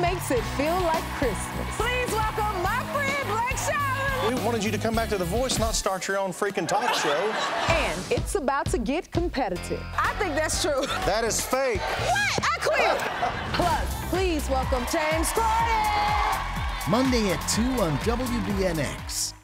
makes it feel like Christmas. Please welcome my friend Blake Shelton. We wanted you to come back to The Voice, not start your own freaking talk show. And it's about to get competitive. I think that's true. That is fake. What? I quit. Plus, please welcome James Corden. Monday at 2 on WBNX.